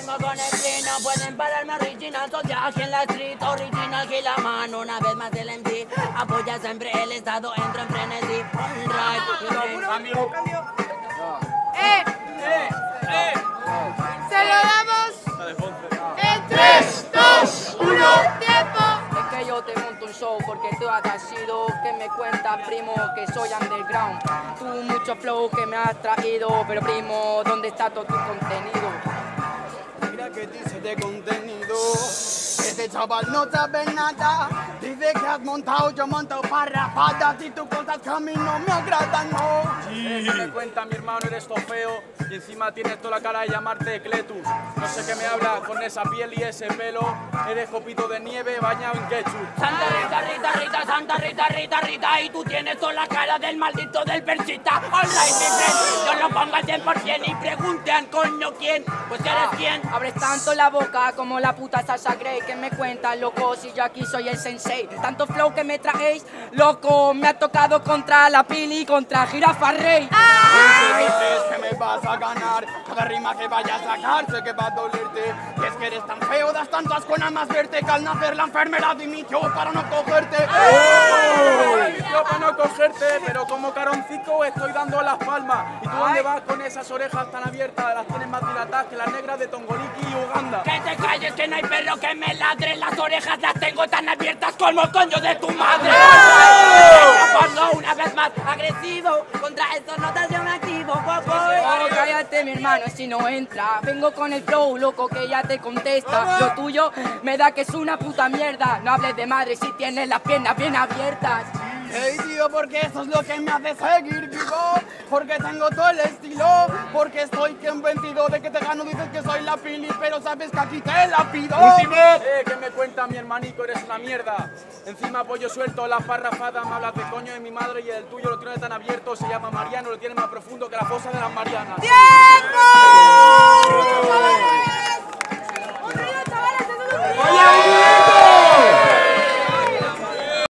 vengo con el free, no pueden pararme original, soy aquí en la street, original que la mano, una vez más el MC, apoya siempre el estado, entro en frenesí, Cambio. Se lo damos en 3, 2, 1, tiempo. Es que yo te monto un show porque tú has sido que me cuentas, primo, que soy underground. Tú mucho flow que me has traído, pero primo, ¿dónde está todo tu contenido? Mira que dice de contenido. Este chaval no sabe nada. Dice que has montado, yo monto parrafadas. Y tus cosas que a mí no me agradan, no. Sí. Me cuenta mi hermano, eres todo feo y encima tienes toda la cara de llamarte Cletus. No sé qué me hablas con esa piel y ese pelo. Eres copito de nieve bañado en ketchup. Santa Rita, Rita, Rita, Santa Rita, Rita, Rita, y tú tienes toda la cara del maldito del persita. Online, mi friend, yo lo pongo al 100% y preguntan, coño, ¿quién? Pues eres quién. Abres tanto la boca como la puta Sasha Grey. Que me cuentas, loco, si yo aquí soy el sensei. Tanto flow que me traéis, loco, me ha tocado contra la Pili y contra Jirafa Rey. Dices que me vas a ganar. Cada rima que vayas a sacar sé que va a dolerte. Y es que eres tan feo, das tanto asco nada más verte, que al nacer la enfermedad dimitió para no cogerte. Yo para no cogerte, pero como caroncico estoy dando las palmas. ¿Y tú dónde vas con esas orejas tan abiertas? Las tienes más dilatadas que las negras de Tongoliki y Uganda. Que te calles, que no hay perro que me ladre. Las orejas las tengo tan abiertas como el coño de tu madre. Pongo una vez más agresivo. Contra esto no te me activo, poco. Oh, cállate, mi hermano, si no entra. Vengo con el flow, loco, que ya te contesta. Lo tuyo me da que es una puta mierda. No hables de madre si tienes las piernas bien abiertas. Hey tío, porque eso es lo que me hace seguir vivo. Porque tengo todo el estilo. Porque estoy convencido de que te gano. Dices que soy la Pili, pero sabes que aquí te la pido. ¿Qué me cuenta mi hermanico? Eres una mierda. Encima pollo suelto, las parrafadas. Me hablas de coño de mi madre y el tuyo lo tiene tan abierto. Se llama Mariano, lo tiene más profundo que la fosa de las Marianas. ¡Tiempo!